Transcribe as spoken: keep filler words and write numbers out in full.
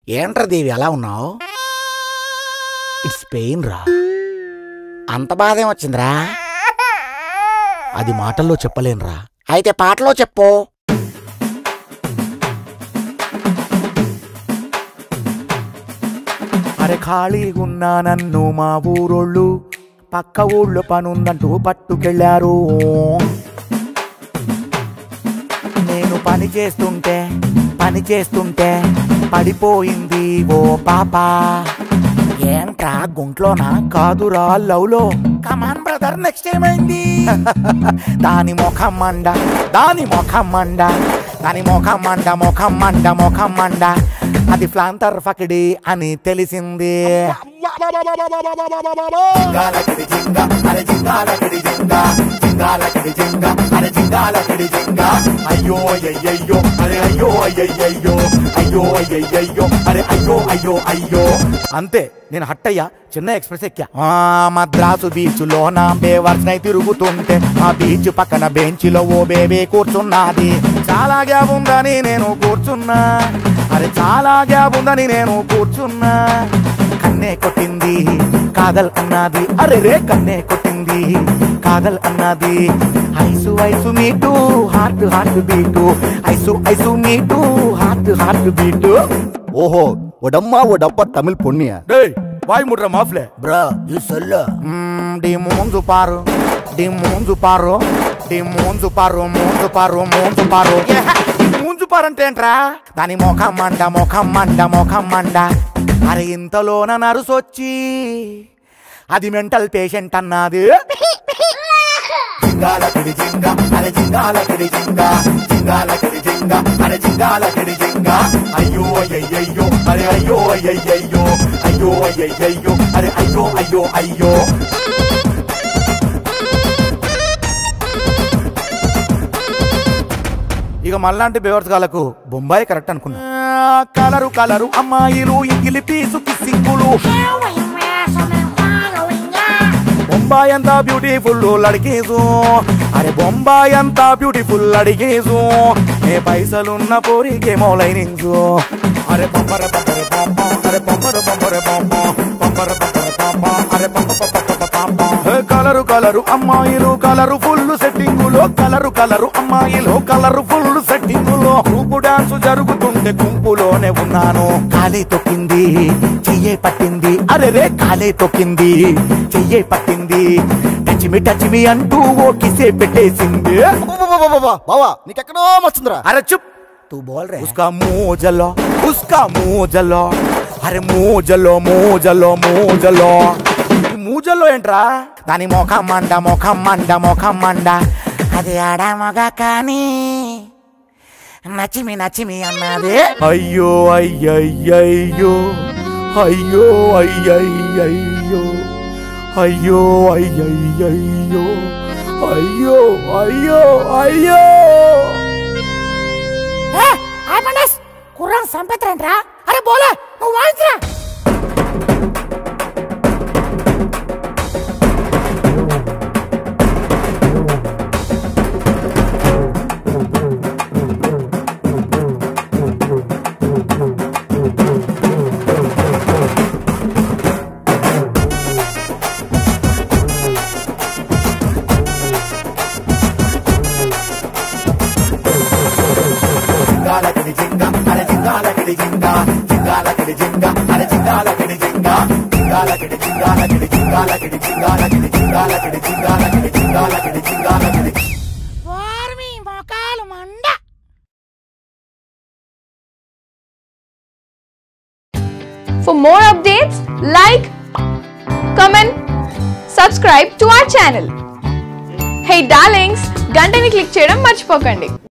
ఏంట్రా దేవి అలా ఉన్నావు? ఇట్స్ పెయిన్ రా. అంత బాధేం వచ్చిందిరా? అది మాటల్లో చెప్పలేనురా. అయితే పాటలో చెప్పు. అరే ఖాళీగున్నా నన్ను మా ఊరోళ్ళు పక్క ఊళ్ళో పనుందంటూ పట్టుకెళ్ళారు. నేను పని చేస్తుంటే పని చేస్తుంటే పడిపోయింది ఓ పాప. ఏంట్రా గుంట్లోనా? కాదురా లవ్లో. కమాన్ బ్రదర్, నెక్స్ట్ ఏమైంది? దాని ముఖం మండ, దాని ముఖం మండ, దాని ముఖం మండ, ముఖం మండ, ముఖం మండ. అది ఫ్లాంటర్ ఫకిడి అని తెలిసింది. అయ్యో అయ్యయ్యో అరే అయ్యో అయ్యయ్యో అయ్యో అయ్యయ్యో అరే అయ్యో అయ్యో అయ్యో. అంతే, నేను హట్టయ్యా. చిన్న ఎక్స్ప్రెస్ ఎక్కా. మద్రాసు బీచ్ లో నా బేవర్స్ నై తిరుగుతుంటే ఆ బీచ్ పక్కన బెంచ్ లో ఓ బేబీ కూర్చున్నది. చాలా గ్యాప్ ఉందని నేను కూర్చున్నా. అరే చాలా గ్యాప్ ఉందని నేను కూర్చున్నా. కన్నే కొట్టింది కాదల్ అన్నది. అరే రే కన్నే కొట్టింది కాదల్ అన్నది. Eyes eyes meet heart heart beat. Eyes eyes meet heart heart beat. ఓహో ఒడమ్మా ఒడప్ప తమిళ్ పొన్నియా. டேய் வாய் முட்ற மாஃப்லே bro you சொல்ல. ம் டி மூஞ்சு பாரு டி மூஞ்சு பாரு டி మూంజు పారు మూంజు పారు మూంజు పారు. మూంజు పారు అంటే ఏంట్రా? దాని ముఖం మండ, ముఖం మండ, ముఖం మండ. అరే ఇంతలోన నరుసొచ్చి అది మెంటల్ పేషెంట్ అన్నది. జింగాల కిడి జింగా అరే జింగాల కిడి జింగా జింగాల కిడి జింగా అరే జింగాల కిడి జింగా. అయ్యో అయ్యయ్యో అరే అయ్యో అయ్యయ్యో అయ్యో అయ్యయ్యో అరే అయ్యో అయ్యో అయ్యో. ఇక మళ్ళాంటి బేవర్స్ గాలకు బొంబాయి కరెక్ట్ అనుకున్నా. కలరు కలరు అమ్మాయిలు ఇంగిలి పీసు కిస్సింగులు. బొంబాయి అంతా బ్యూటిఫుల్ అడిగేసు. అరే బొంబాయి అంతా బ్యూటిఫుల్ అడిగేసు. ఏ పైసలున్న పోరికేమో లైనింగ్సు. అరే పంపర పంపర పాప అరే పంపర పంపర పాప పంపర పంపర పాప అరే పంప పంప పాప. కలరు కలరు అమ్మాయిలు కలరు ఫుల్ సెట్టింగులో. కలరు కలరు అమ్మాయిలు కలరు ఫుల్ సెట్టింగులో. గ్రూపు డాన్స్ జరుగుతుంటే గుంపులోనే ఉన్నాను. కాలే తొక్కింది చెయ్యే పట్టింది. అరే రే కాలే తొక్కింది చెయ్యే పట్టింది. టచ్మి టచ్మి అంటూ ఓ కిసే పెట్టేసింది. బావా నీకెక్కడో మచ్చుందిరా. అరే చుప్ तू बोल रहे उसका मुंह जलो उसका मुंह जलो. अरे मुंह जलो मुंह जलो मुंह जलो. मुंह जलो ఏంట్రా? దాని ముఖం మండ, ముఖం మండ, ముఖం మండ. అది ఆడ మగ కానీ నచ్చిమి నచ్చిమి అన్నది. అయ్యో అయ్యయ్యో అయ్యో అయ్యయ్యో అయ్యో అయ్యయ్యో అయ్యో అయ్యో అయ్యో. కుర్రాన్ సంపేత్రంట్రా. అరే బోలే నువ్వు వాయించరా. For more updates, like, comment, subscribe to our channel. Hey darlings, గంటని click చేయడం మర్చిపోకండి.